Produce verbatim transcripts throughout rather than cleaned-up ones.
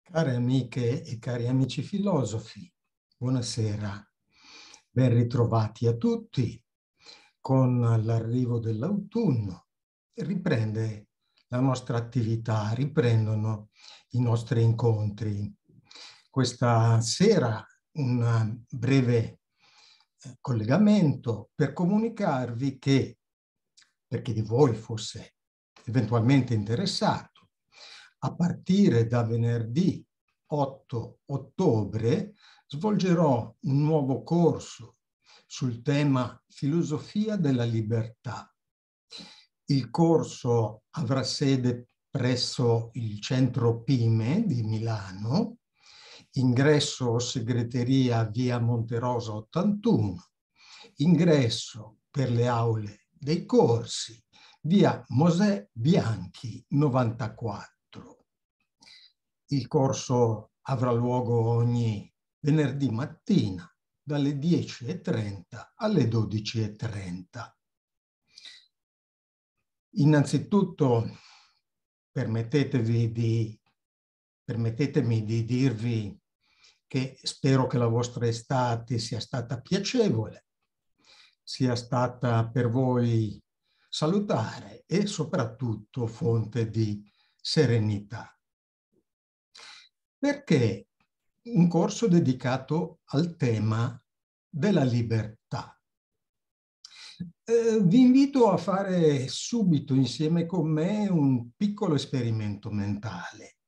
Care amiche e cari amici filosofi, buonasera, ben ritrovati a tutti. Con l'arrivo dell'autunno riprende la nostra attività, riprendono i nostri incontri. Questa sera un breve collegamento per comunicarvi che, per chi di voi fosse eventualmente interessato, a partire da venerdì otto ottobre svolgerò un nuovo corso sul tema Filosofia della libertà. Il corso avrà sede presso il centro Pime di Milano, ingresso segreteria via Monterosa ottantuno, ingresso per le aule dei corsi via Mosè Bianchi novantaquattro. Il corso avrà luogo ogni venerdì mattina dalle dieci e trenta alle dodici e trenta. Innanzitutto permettetevi di, permettetemi di dirvi che spero che la vostra estate sia stata piacevole, sia stata per voi salutare e soprattutto fonte di serenità. Perché un corso dedicato al tema della libertà? Eh, vi invito a fare subito insieme con me un piccolo esperimento mentale.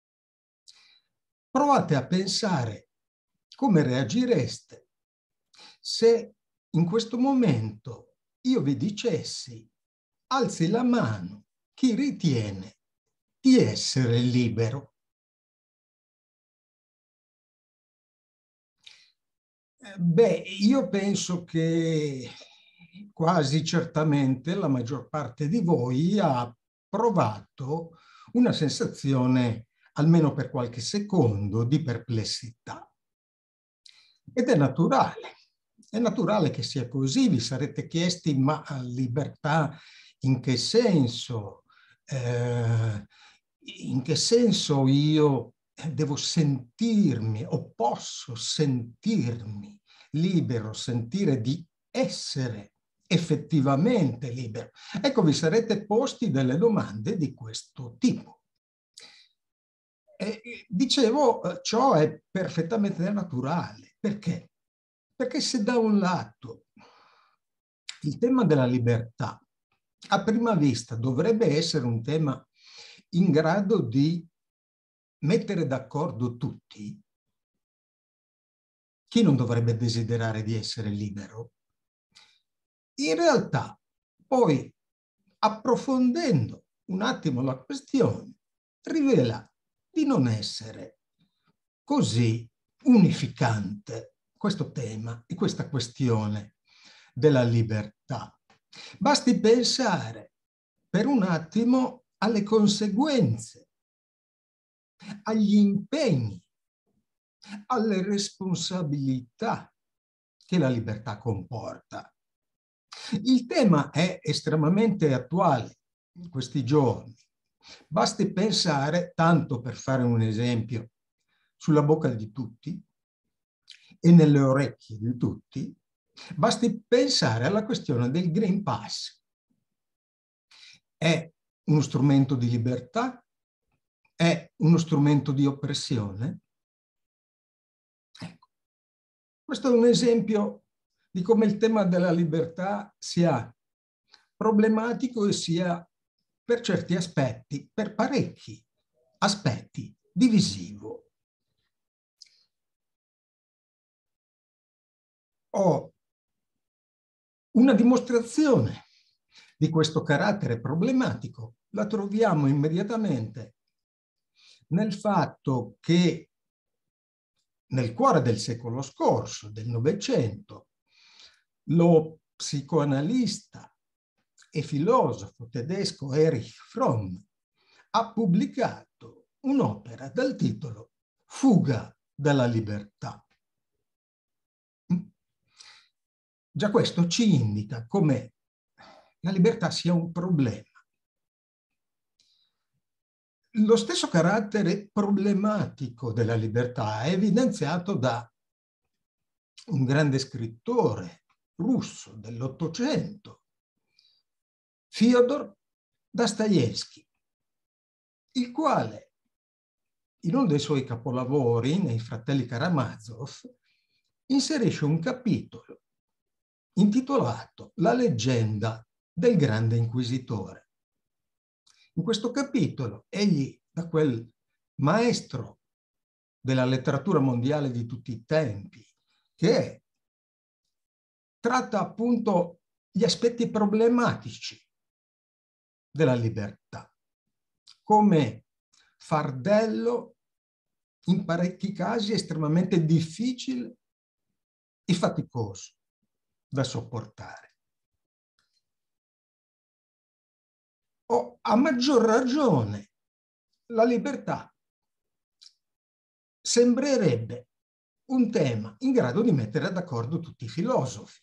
Provate a pensare come reagireste se in questo momento io vi dicessi: alzi la mano chi ritiene di essere libero. Beh, io penso che quasi certamente la maggior parte di voi ha provato una sensazione, almeno per qualche secondo, di perplessità. Ed è naturale, è naturale che sia così. Vi sarete chiesti: ma libertà in che senso? Eh, in che senso io devo sentirmi o posso sentirmi libero, sentire di essere effettivamente libero? Ecco, vi sarete posti delle domande di questo tipo. E, dicevo, ciò è perfettamente naturale. Perché? Perché se da un lato il tema della libertà a prima vista dovrebbe essere un tema in grado di mettere d'accordo tutti, chi non dovrebbe desiderare di essere libero? In realtà, poi, approfondendo un attimo la questione, rivela di non essere così unificante questo tema e questa questione della libertà. Basti pensare per un attimo alle conseguenze, agli impegni, alle responsabilità che la libertà comporta. Il tema è estremamente attuale in questi giorni. Basti pensare, tanto per fare un esempio, sulla bocca di tutti e nelle orecchie di tutti, basti pensare alla questione del Green Pass. È uno strumento di libertà? È uno strumento di oppressione? Ecco, questo è un esempio di come il tema della libertà sia problematico e sia, per certi aspetti, per parecchi aspetti, divisivo. Ho una dimostrazione di questo carattere problematico, la troviamo immediatamente nel fatto che nel cuore del secolo scorso, del Novecento, lo psicoanalista e filosofo tedesco Erich Fromm ha pubblicato un'opera dal titolo Fuga dalla libertà. Già questo ci indica come la libertà sia un problema. Lo stesso carattere problematico della libertà è evidenziato da un grande scrittore russo dell'Ottocento, Fyodor Dostoevskij, il quale in uno dei suoi capolavori, nei Fratelli Karamazov, inserisce un capitolo intitolato La leggenda del grande inquisitore. In questo capitolo egli, da quel maestro della letteratura mondiale di tutti i tempi, che tratta appunto gli aspetti problematici della libertà, come fardello in parecchi casi estremamente difficile e faticoso da sopportare. O a maggior ragione la libertà sembrerebbe un tema in grado di mettere d'accordo tutti i filosofi.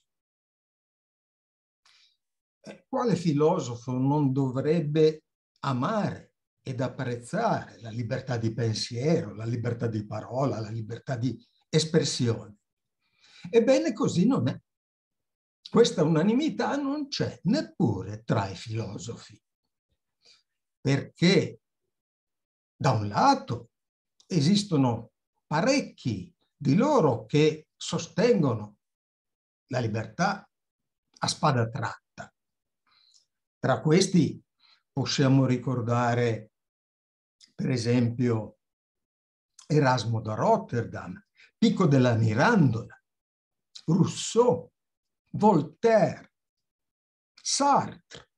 Eh, quale filosofo non dovrebbe amare ed apprezzare la libertà di pensiero, la libertà di parola, la libertà di espressione? Ebbene, così non è. Questa unanimità non c'è neppure tra i filosofi, perché da un lato esistono parecchi di loro che sostengono la libertà a spada tratta. Tra questi possiamo ricordare, per esempio, Erasmo da Rotterdam, Pico della Mirandola, Rousseau, Voltaire, Sartre.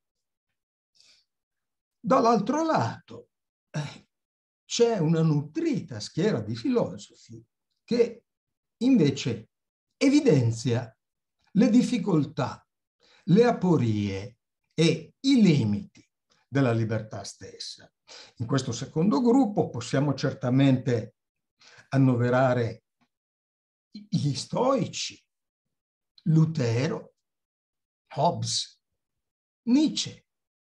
Dall'altro lato eh, c'è una nutrita schiera di filosofi che invece evidenzia le difficoltà, le aporie e i limiti della libertà stessa. In questo secondo gruppo possiamo certamente annoverare gli stoici, Lutero, Hobbes, Nietzsche.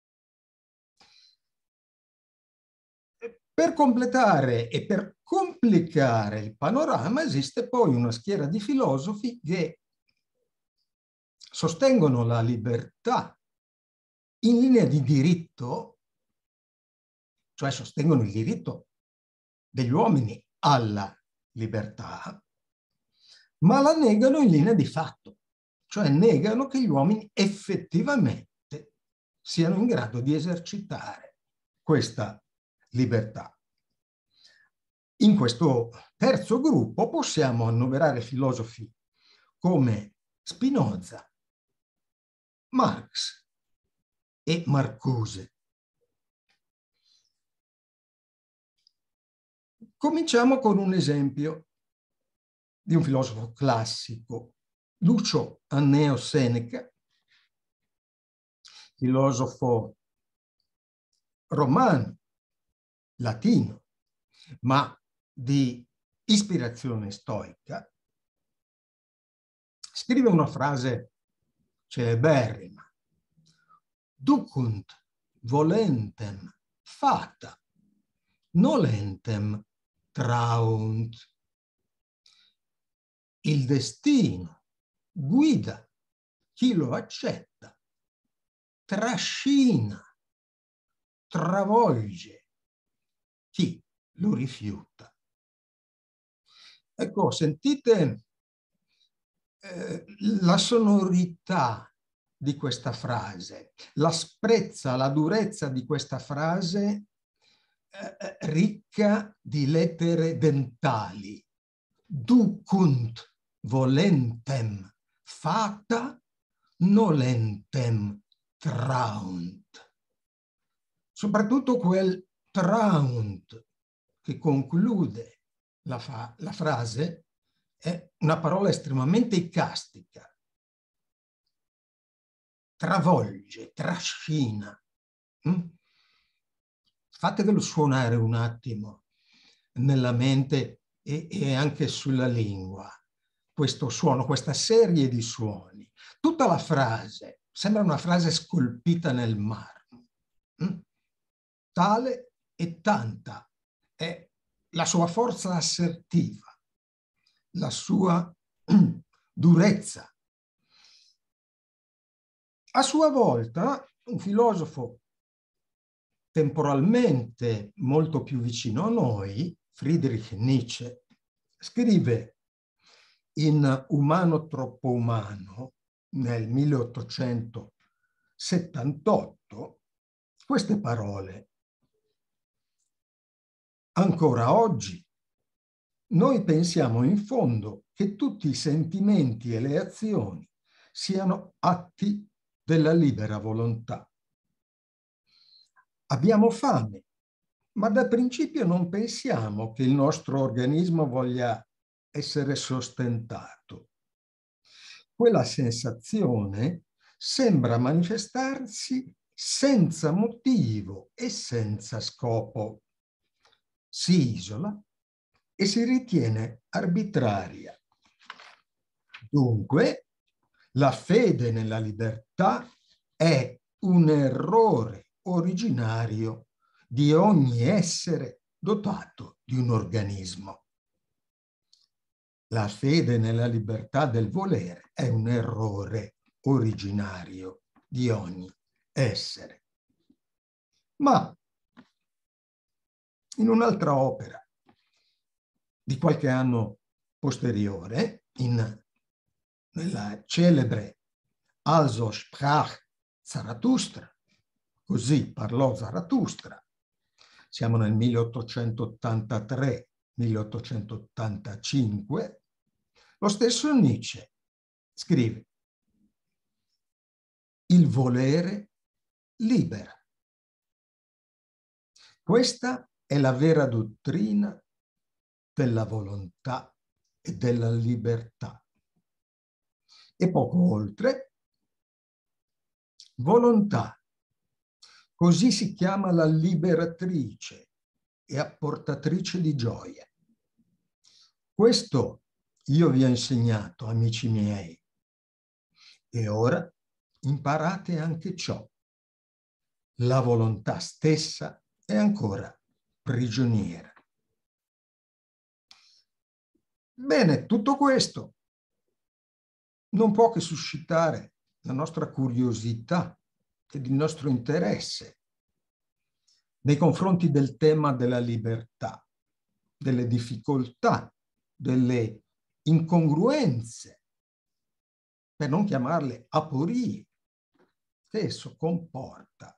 Per completare e per complicare il panorama esiste poi una schiera di filosofi che sostengono la libertà in linea di diritto, cioè sostengono il diritto degli uomini alla libertà, ma la negano in linea di fatto, cioè negano che gli uomini effettivamente siano in grado di esercitare questa libertà. In questo terzo gruppo possiamo annoverare filosofi come Spinoza, Marx e Marcuse. Cominciamo con un esempio di un filosofo classico, Lucio Anneo Seneca, filosofo romano, latino, ma di ispirazione stoica, scrive una frase celeberrima: ducunt volentem fata, nolentem traunt. Il destino guida chi lo accetta, trascina, travolge chi lo rifiuta. Ecco, sentite eh, la sonorità di questa frase, l'asprezza, la durezza di questa frase eh, ricca di lettere dentali. Ducunt volentem fata, nolentem traunt. Soprattutto quel traunt che conclude la, fa la frase è una parola estremamente icastica. Travolge, trascina. Mm? Fatevelo suonare un attimo nella mente e, e anche sulla lingua, questo suono, questa serie di suoni. Tutta la frase sembra una frase scolpita nel marmo, mm? tale e tanta è la sua forza assertiva, la sua durezza. A sua volta, un filosofo temporalmente molto più vicino a noi, Friedrich Nietzsche, scrive in Umano troppo umano nel milleottocentosettantotto queste parole: ancora oggi noi pensiamo in fondo che tutti i sentimenti e le azioni siano atti della libera volontà. Abbiamo fame, ma da principio non pensiamo che il nostro organismo voglia essere sostentato. Quella sensazione sembra manifestarsi senza motivo e senza scopo. Si isola e si ritiene arbitraria. Dunque, la fede nella libertà è un errore originario di ogni essere dotato di un organismo. La fede nella libertà del volere è un errore originario di ogni essere. Ma in un'altra opera di qualche anno posteriore, in, nella celebre Also sprach Zarathustra, così parlò Zarathustra, siamo nel milleottocentottantatré milleottocentottantacinque, lo stesso Nietzsche scrive: il volere libera. Questa è la vera dottrina della volontà e della libertà. E poco oltre, volontà, così si chiama la liberatrice e apportatrice di gioia. Questo io vi ho insegnato, amici miei, e ora imparate anche ciò. La volontà stessa è ancora prigioniera. Bene, tutto questo non può che suscitare la nostra curiosità ed il nostro interesse nei confronti del tema della libertà, delle difficoltà, delle incongruenze, per non chiamarle aporie, che esso comporta.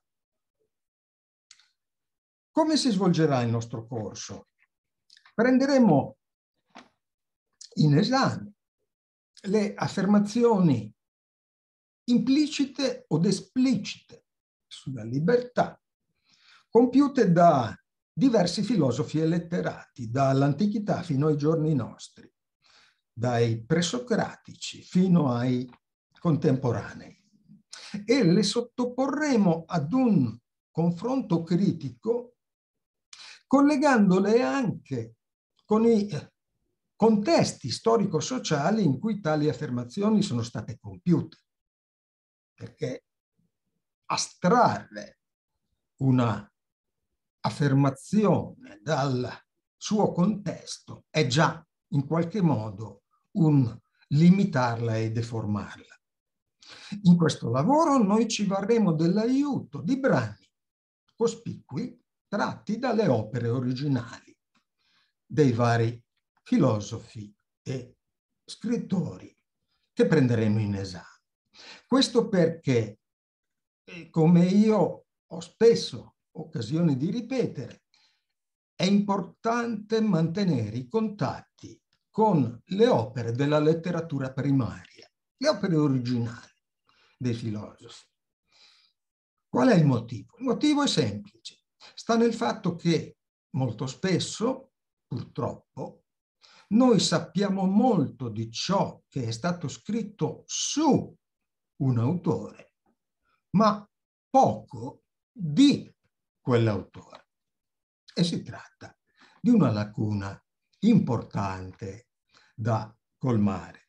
Come si svolgerà il nostro corso? Prenderemo in esame le affermazioni implicite od esplicite sulla libertà, compiute da diversi filosofi e letterati, dall'antichità fino ai giorni nostri, dai presocratici fino ai contemporanei. E le sottoporremo ad un confronto critico, collegandole anche con i contesti storico-sociali in cui tali affermazioni sono state compiute. Perché astrarre una affermazione dal suo contesto è già in qualche modo un limitarla e deformarla. In questo lavoro noi ci varremo dell'aiuto di brani cospicui tratti dalle opere originali dei vari filosofi e scrittori che prenderemo in esame. Questo perché, come io ho spesso occasione di ripetere, è importante mantenere i contatti con le opere della letteratura primaria, le opere originali dei filosofi. Qual è il motivo? Il motivo è semplice. Sta nel fatto che molto spesso, purtroppo, noi sappiamo molto di ciò che è stato scritto su un autore, ma poco di quell'autore. E si tratta di una lacuna importante da colmare.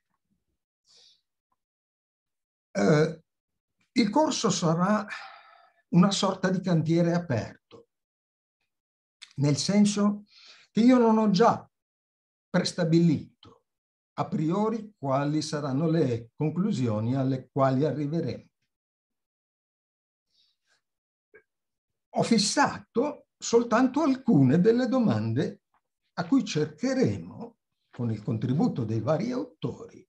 Eh, il corso sarà una sorta di cantiere aperto. nel senso che io non ho già prestabilito a priori quali saranno le conclusioni alle quali arriveremo. Ho fissato soltanto alcune delle domande a cui cercheremo, con il contributo dei vari autori,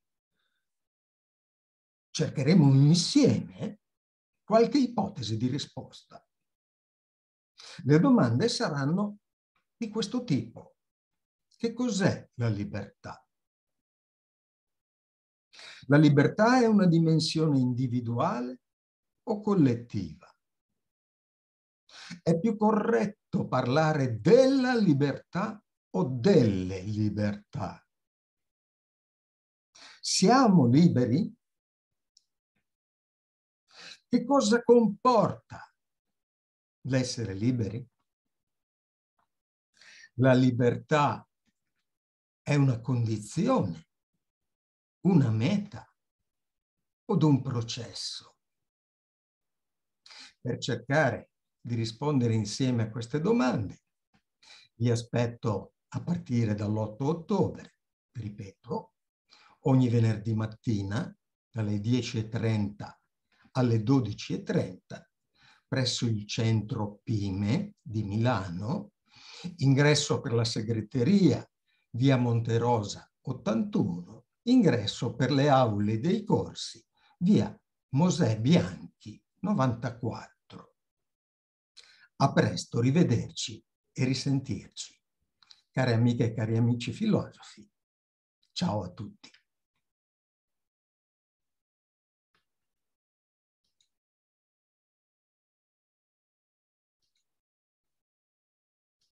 cercheremo insieme qualche ipotesi di risposta. Le domande saranno di questo tipo. Che cos'è la libertà? La libertà è una dimensione individuale o collettiva? È più corretto parlare della libertà o delle libertà? Siamo liberi? Che cosa comporta l'essere liberi? La libertà è una condizione, una meta o un processo? Per cercare di rispondere insieme a queste domande, vi aspetto a partire dall'otto ottobre, ripeto, ogni venerdì mattina dalle dieci e trenta alle dodici e trenta presso il centro Pime di Milano, ingresso per la segreteria via Monterosa ottantuno, ingresso per le aule dei corsi via Mosè Bianchi novantaquattro. A presto, rivederci e risentirci. Care amiche e cari amici filosofi, ciao a tutti.